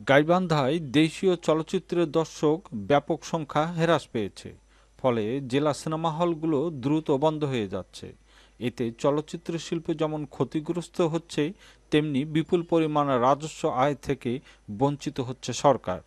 গাইবান্ধায় দেশীয় চলচ্চিত্রের দর্শক ব্যাপক সংখ্যা হ্রাস পেয়েছে। ফলে জেলা সিনেমা হলগুলো দ্রুত বন্ধ হয়ে যাচ্ছে। এতে চলচ্চিত্র শিল্প যেমন ক্ষতিগ্রস্ত হচ্ছে, তেমনি বিপুল পরিমাণ রাজস্ব আয় থেকে বঞ্চিত হচ্ছে সরকার।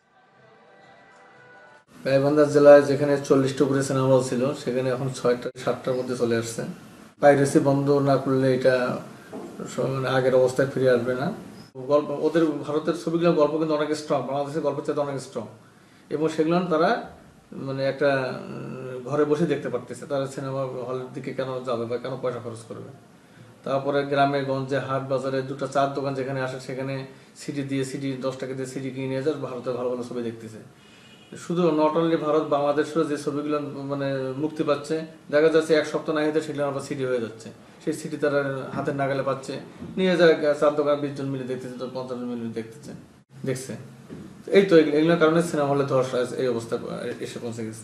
গাইবান্ধা জেলায় যেখানে 40টা উপরে সিনেমা হল ছিল, সেখানে এখন 6টা 7টার মধ্যে চলে আসছে। পাইরেসি বন্ধ না করলে এটা মানে আগের অবস্থায় ফিরে আসবে না। গল্প ওদের ভারতের ছবিগুলো গল্প কিন্তু অনেক স্ট্রং, বাংলাদেশের গল্পের চাইতে অনেক স্ট্রং, এবং সেগুলো তারা মানে একটা ঘরে বসে দেখতে পারতেছে। তারা সিনেমা হলের দিকে কেন যাবে বা কেন পয়সা খরচ করবে? তারপরে গ্রামে গঞ্জে হাট বাজারে দুটো চার দোকান যেখানে আসে, সেখানে সিডি দিয়ে সিডি 10 টাকা দিয়ে সিডি কিনে নিয়ে যায়, ভারতে ভালো ভালো ছবি দেখতেছে। শুধু নট অনলি ভারত, বাংলাদেশেও যে ছবিগুলো মানে মুক্তি পাচ্ছে, দেখা যাচ্ছে এক সপ্তাহ না হতে সেগুলো আবার সিডি হয়ে যাচ্ছে। সেই সিডি তারা হাতের নাগালে পাচ্ছে, নিয়ে যায় 4 দোকান 20 জন মিলে দেখতেছে, তো 50 জন মিলে দেখছে। এই তো এগুলোর কারণে সিনেমা হলে ধস এই অবস্থা এসে পৌঁছে গেছে।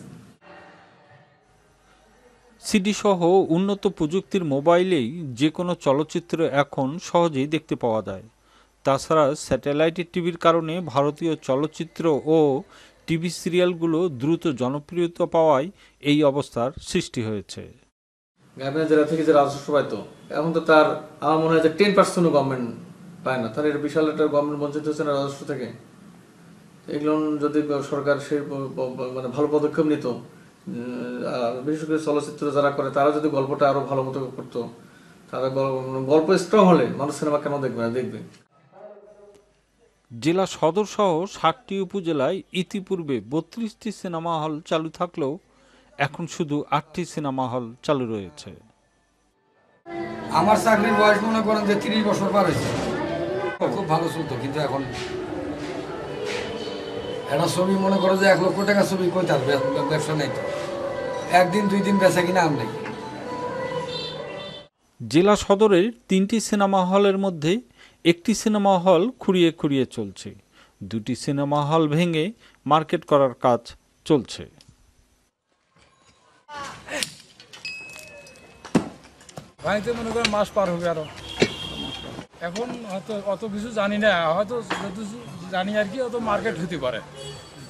সিডি সহ উন্নত প্রযুক্তির মোবাইলেই যে কোনো চলচ্চিত্র এখন সহজেই দেখতে পাওয়া যায়। তাছাড়া স্যাটেলাইট টিভির কারণে ভারতীয় চলচ্চিত্র ও টিভি সিরিয়ালগুলো দ্রুত জনপ্রিয়তা পাওয়ায় এই অবস্থার সৃষ্টি হয়েছে। গাইবান্ধা জেলা থেকে যে রাজস্ব পাইতো, এখন তো তার আমার মনে হয় যে 10% গভর্নমেন্ট পায় না। তাহলে এটা বিশাল একটা গভর্নমেন্ট বঞ্চিত হচ্ছে না রাজস্ব থেকে। এগুলো যদি সরকার সেই মানে ভালো পদক্ষেপ নিত, বিশেষ করে চলচ্চিত্র যারা করে তারা যদি গল্পটা আরো ভালো মতো করতো, তারা গল্প স্ট্রং হলে মানুষ সিনেমা কেন দেখবে না, দেখবে। জেলা সদর সহ 7টি উপজেলায় ইতিপূর্বে 32টি সিনেমা হল চালু থাকলেও এখন শুধু 8টি সিনেমা হল চালু রয়েছে। আমার চাকরির বয়স মনে করেন যে 30 বছর পার হয়েছে। খুব ভালো চলতো, কিন্তু এখন একটা ছবি মনে করো যে 1 লক্ষ টাকা ছবি কই তার ব্যবসা নেই, তো একদিন 2 দিন বেচা কিনা আম নেই। জেলা সদরের 3টি সিনেমা হলের মধ্যে একটি সিনেমা হল খুঁড়িয়ে খুঁড়িয়ে চলছে। 2টি সিনেমা হল ভেঙে মার্কেট করার কাজ চলছে। ভাইতে মনে করেন মাস পার হবে আরো। এখন হয়তো অত কিছু জানি না, হয়তো জানি আর কি, অত মার্কেট হতে পারে।